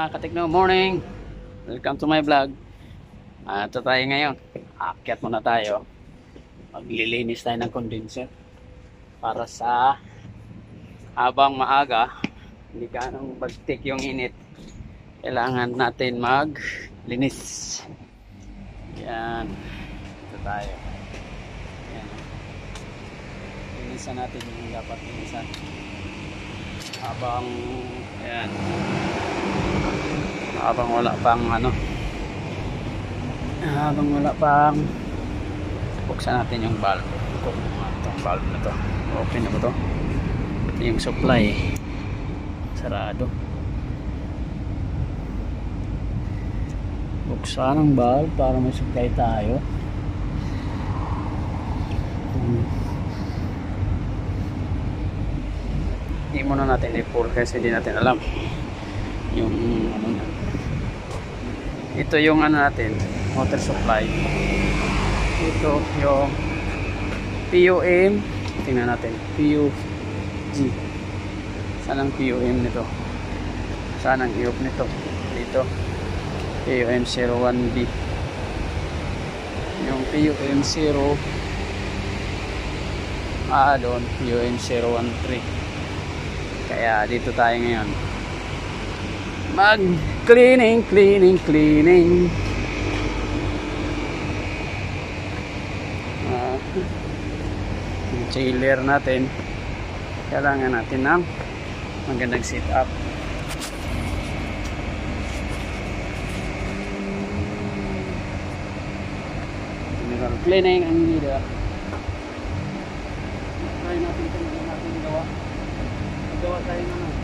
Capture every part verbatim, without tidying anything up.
mga katekno, morning! Welcome to my vlog. uh, Ito tayo ngayon. Aakyat muna tayo. Maglilinis tayo ng condenser para sa habang maaga, hindi ganong bagtik yung init, kailangan natin maglinis. Yan. Ito tayo. Yan. Linisan natin yung dapat linisan habang ayan, habang wala pang ano habang wala pang buksan natin yung valve. Itong valve na to, open na ba to? Yung supply sarado, buksan ang valve para may supply tayo. hmm. Hindi muna natin i-pull kasi hindi natin alam yung ano na. Ito yung ano natin, water supply. Ito yung P O M. Tingnan natin, P O G. Saan ang P O M nito? Saan ang I O P nito? Dito, P O M zero one B. Yung P O M zero, ah doon P O M zero one three. Kaya dito tayo ngayon mag cleaning, cleaning, cleaning. uh, yung chiller natin, kailangan natin ng magandang sit up. General cleaning ang nila. Try natin kung hindi natin gawa gawa tayo na ano.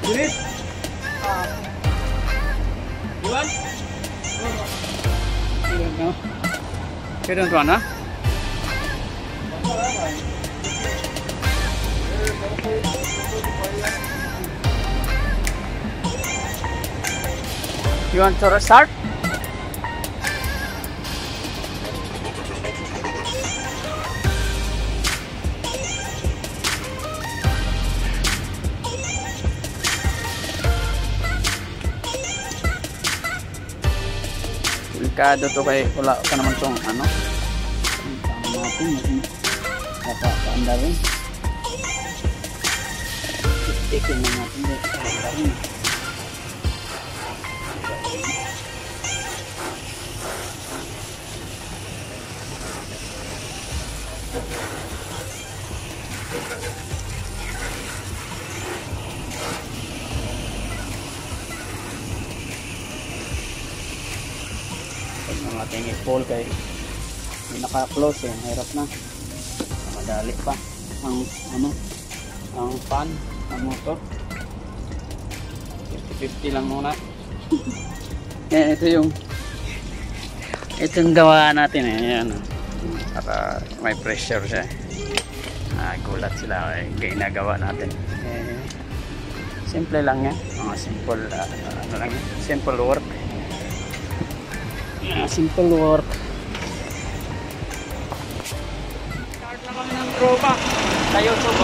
Dirit. Iwan? Iwan no? You don't want, huh? You want to restart? Delikado to kay wala ka naman tong ano. Ang natin natin nakakaanda rin. Tikin na natin din. Kaanda rin. Ang ating i-pull kay hindi naka-close eh, hirap na madali pa ang ano ang fan ng motor. Fifty fifty lang muna. Eh, ito yung itong gawa natin eh, yan para may pressure siya eh. Ah, gulat sila eh, ginagawa natin eh, simple lang yan, mga simple uh, ano lang yan, simple work. Yeah, simple work. Start na kami ng tropa sa YouTube.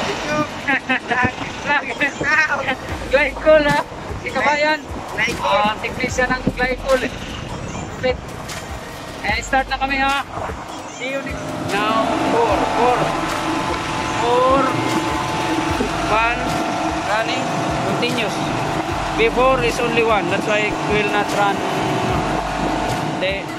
Glycol ha. Si Kabayan. Uh, technician ng Glycol. Eh, start na kami ha. See you next. Now, four, four, four, one, running, continuous. Before is only one. That's why it will not run. De